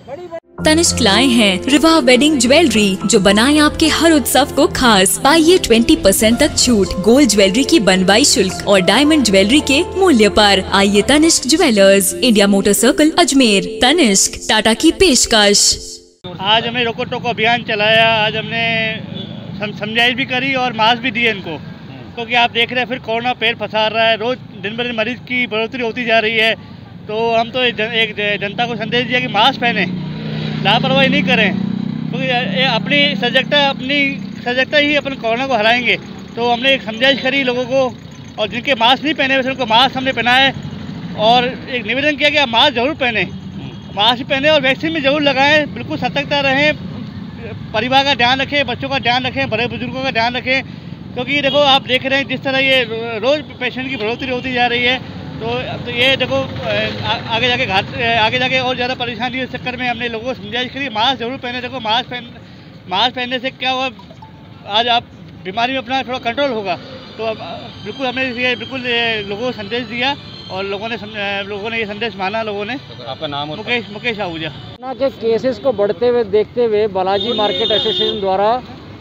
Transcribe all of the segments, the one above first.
तनिष्क लाए हैं Riva wedding jewellery, जो बनाए आपके हर उत्सव को खास। पाइए 20% तक छूट गोल्ड ज्वेलरी की बनवाई शुल्क और डायमंड ज्वेलरी के मूल्य पर। आइए Tanishq jewellers, India motor circle, Ajmer. Tanishq, Tata की पेशकश। आज हमने रोको टोको अभियान चलाया। आज हमने समझाइश भी करी और मास्क भी दिए इनको, क्योंकि आप देख रहे हैं फिर कोरोना पैर पसार रहा है। रोज दिन ब दिन मरीज की बढ़ोतरी होती जा रही है। तो हम तो एक जनता को संदेश दिया कि मास्क पहने, लापरवाही नहीं करें, क्योंकि अपनी सजगता ही अपन कोरोना को हराएंगे। तो हमने एक समझाइश करी लोगों को, और जिनके मास्क नहीं पहने वैसे उनको मास्क हमने पहनाए और एक निवेदन किया कि आप मास्क जरूर पहने, मास्क पहने और वैक्सीन भी जरूर लगाएं। बिल्कुल सतर्कता रहें, परिवार का ध्यान रखें, बच्चों का ध्यान रखें, बड़े बुजुर्गों का ध्यान रखें, क्योंकि देखो आप देख रहे हैं जिस तरह ये रोज़ पेशेंट की बढ़ोतरी होती जा रही है। तो ये देखो आगे जाके और ज़्यादा परेशानी इस चक्कर में हमने लोगों को समझाइश करी मास्क जरूर पहने। देखो मास्क पहनने से क्या हुआ, आज आप बीमारी में अपना थोड़ा कंट्रोल होगा। तो बिल्कुल हमने ये लोगों को संदेश दिया और लोगों ने ये संदेश माना। लोगों ने। आपका नाम? मुकेश आहूजा। कोरोना के केसेस को बढ़ते हुए देखते हुए बालाजी मार्केट एसोसिएशन द्वारा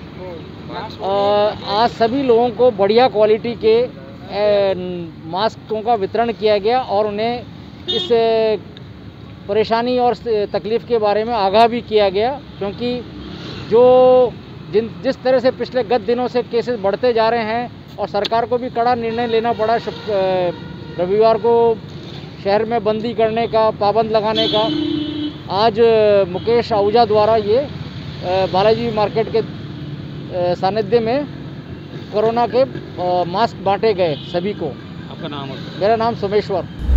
आज सभी लोगों को बढ़िया क्वालिटी के मास्कों का वितरण किया गया और उन्हें इस परेशानी और तकलीफ़ के बारे में आगाह भी किया गया, क्योंकि जिस तरह से पिछले गत दिनों से केसेस बढ़ते जा रहे हैं और सरकार को भी कड़ा निर्णय लेना पड़ा रविवार को शहर में बंदी करने का, पाबंद लगाने का। आज मुकेश आहूजा द्वारा ये बालाजी मार्केट के सानिध्य में कोरोना के मास्क बांटे गए सभी को। आपका नाम? मेरा नाम सोमेश्वर।